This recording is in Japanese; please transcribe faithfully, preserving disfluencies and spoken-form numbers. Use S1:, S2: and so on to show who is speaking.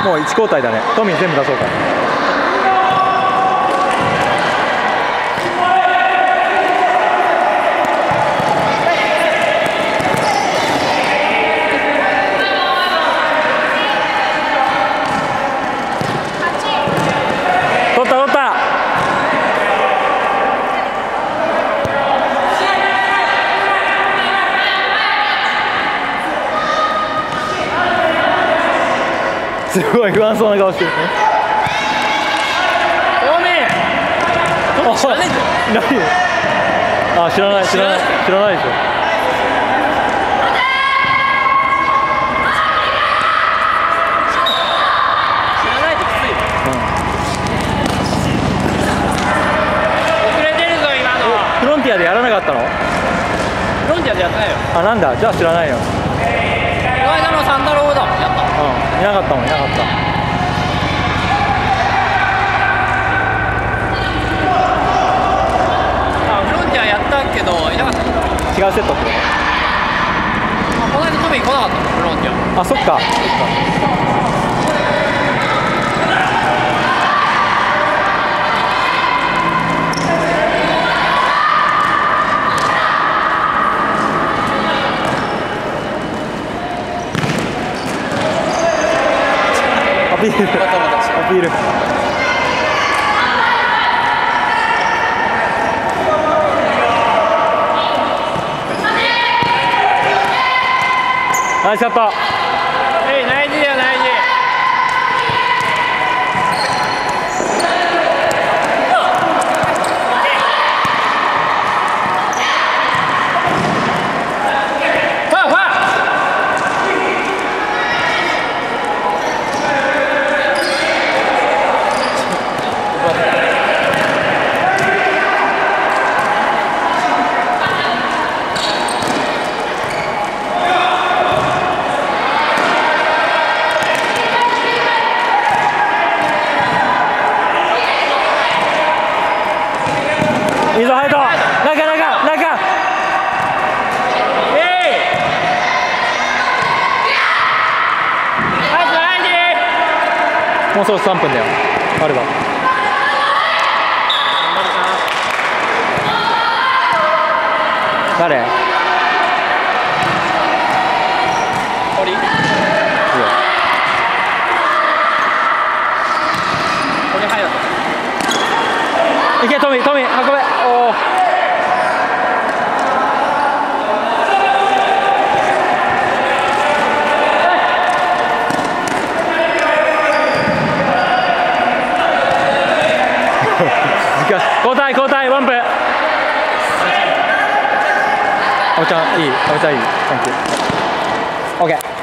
S1: もういち交代だね。トミー全部出そうか。取った取った。すごい不安そうな顔してるね。
S2: トミー、知らないんだよ。
S1: 何？あ、知らない知らない知らないでしょ。
S2: 知らないときついよ。遅れてるぞ今の。
S1: フロンティアでやらなかったの？
S2: フロンティアでやってないよ。
S1: あ、なんだ、じゃあ知らないよ。
S2: この間のサンダローだ。やった。
S1: うん、いなかったもん、いなかった。
S2: あ、フロンティアやったけどいなかった。
S1: 違うセットってこ
S2: あ、この間トミー来なかったもん、フロンティア。
S1: と？あ、そっか。そっか。アピール。アピール。ナイスショット。
S2: えい、ナイスだよ、ナイス。ファーファー。
S1: いいぞ、ハヤト。中、中、中。
S2: えい。ナイス、ナイス。
S1: もうそろそろさんぷんだよ。あれば。誰？
S2: 堀。いいよ。堀隼人。
S1: いけ、トミー、トミー、運べ。おお。交代、交代、ワンプ。阿部ちゃん、いい、阿部ちゃん、いい、サンキュー。オッケー。